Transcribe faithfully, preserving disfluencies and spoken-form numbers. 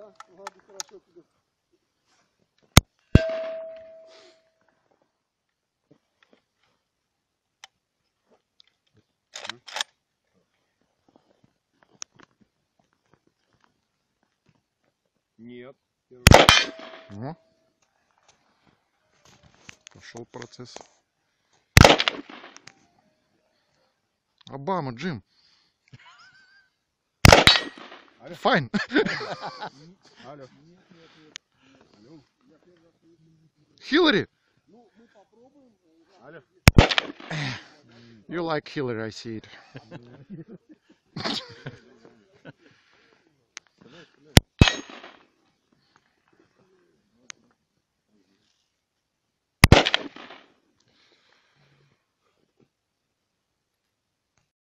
Да, ладно, хорошо тебе. Нет. О. Пошел процесс. Обама, Джим. Файн. Алло. Алло. Хиллари. Ну, мы попробуем. Алло. You like Hillary, I see it.